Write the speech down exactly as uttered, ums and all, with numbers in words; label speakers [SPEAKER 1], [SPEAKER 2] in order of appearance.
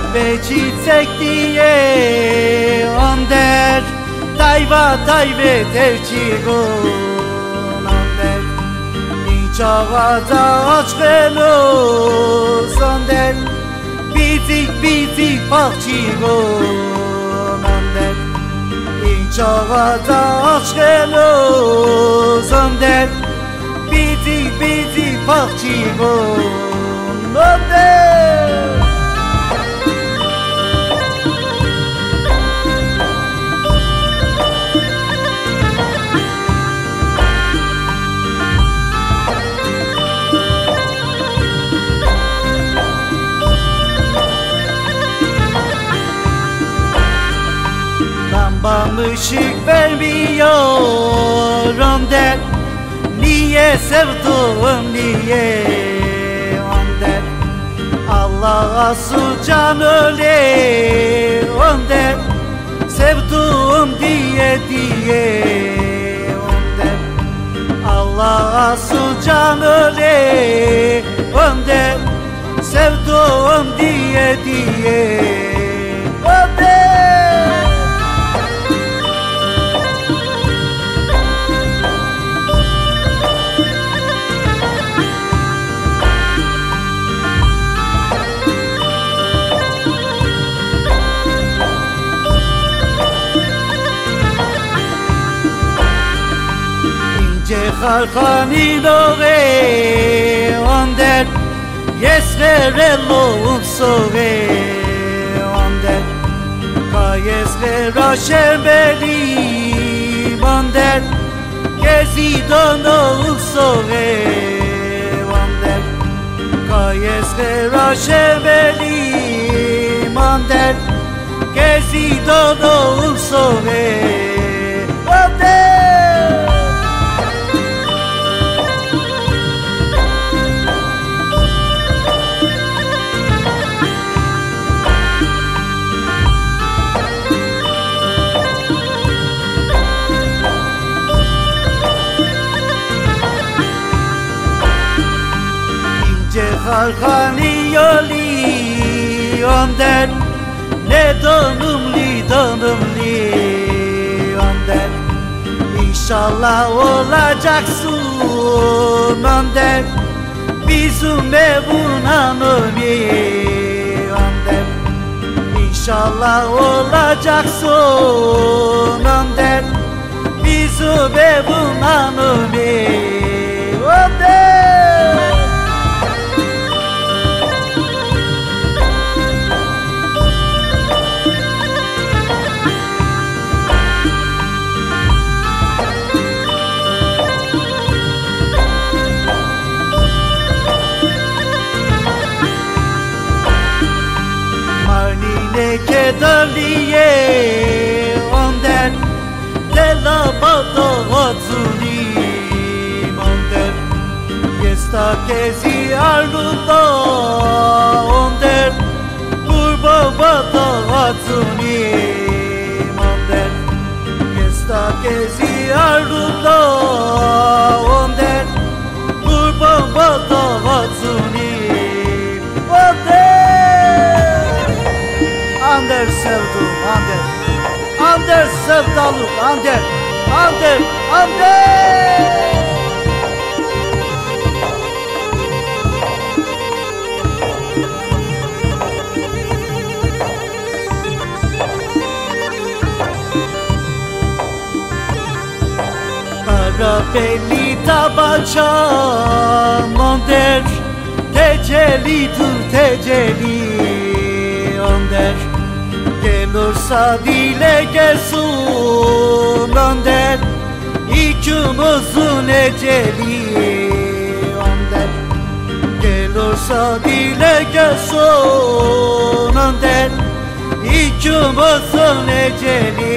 [SPEAKER 1] ve çiçek diye Onder Tayva tayve tercigon Onder Ninçağaca açkınız Onder Bizik bizik bakçigon Onder Ninçağaca açkınız Onder Bizik bizik bakçigon Onder Lambam ışık vermiyor Onder Niye sevdum niye Onder Allah'a sucan öyle Onder Sevdum diye diye Onder Allah'a sucan öyle Onder Sevdum diye diye Onder Halkanin oğe Onder Yeslerellum soğe Onder Kayesler aşembelim Onder Gezidonum soğe Onder Kayesler aşembelim Onder Gezidonum soğe Onder Halkani yoli Onder Ne donumli donumli Onder İnşallah olacaksın Onder Bizim evun hanımı Onder İnşallah olacaksın Onder Bizim evun hanımı Onder Kedaliye Onder Della Bata Hatsuni Onder Yesta kezi arnuda Onder Kurba Bata Hatsuni Onder Yesta kezi arnuda Onder Kurba Bata Hatsuni Onder Onder sevdum, Onder Onder sevdalım, Onder Onder, Onder Kara belli tabancam Onder Tecelli dur tecelli Onder Gelursa dile gelsin Onder İkimizin eceli Onder Gelursa dile gelsin Onder İkimizin eceli